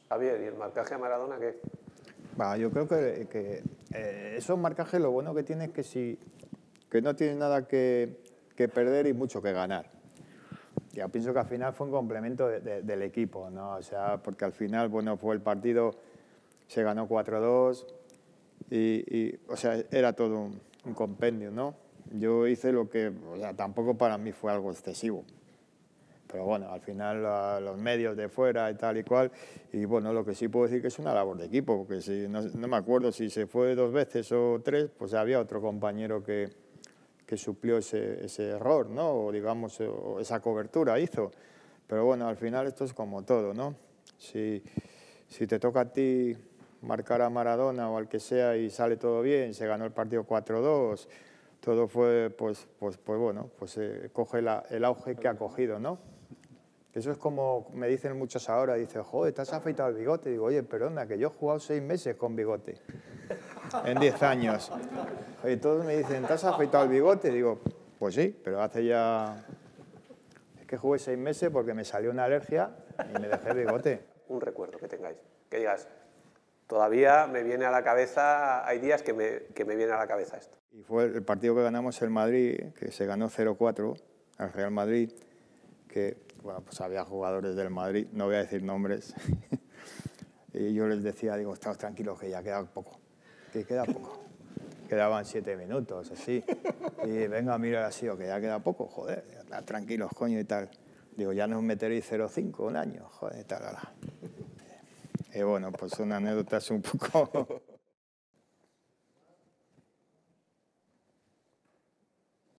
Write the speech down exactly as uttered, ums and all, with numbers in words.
Javier, ¿y el marcaje a Maradona qué? Va, yo creo que, que eh, esos marcajes lo bueno que tiene es que, si, que no tiene nada que, que perder y mucho que ganar. Ya pienso que al final fue un complemento de, de, del equipo, ¿no? O sea, porque al final, bueno, fue el partido, se ganó cuatro dos y, y, o sea, era todo un, un compendio, ¿no? Yo hice lo que, o sea, tampoco para mí fue algo excesivo. Pero bueno, al final a los medios de fuera y tal y cual, y bueno, lo que sí puedo decir que es una labor de equipo, porque si no, no me acuerdo si se fue dos veces o tres, pues había otro compañero que, que suplió ese, ese error, ¿no? O digamos, o esa cobertura hizo. Pero bueno, al final esto es como todo, ¿no? Si, si te toca a ti marcar a Maradona o al que sea y sale todo bien, se ganó el partido cuatro dos, todo fue, pues, pues, pues bueno, pues eh, coge la, el auge que ha cogido, ¿no? Eso es como me dicen muchos ahora, dicen, joder, ¿te has afeitado el bigote? Digo, oye, perdona, que yo he jugado seis meses con bigote, en diez años. Y todos me dicen, ¿te has afeitado el bigote? Digo, pues sí, pero hace ya... Es que jugué seis meses porque me salió una alergia y me dejé el bigote. Un recuerdo que tengáis, que digas, todavía me viene a la cabeza, hay días que me, que me viene a la cabeza esto. Y fue el partido que ganamos el Madrid, que se ganó cero cuatro al Real Madrid, que, bueno, pues había jugadores del Madrid, no voy a decir nombres, y yo les decía, digo, estamos tranquilos que ya queda poco, que queda poco. Quedaban siete minutos, así, y venga, mira así, o que ya queda poco, joder, tranquilos, coño, y tal. Digo, ya nos meteréis cero cinco un año, joder, tal, ala. Y bueno, pues una anécdota es un poco...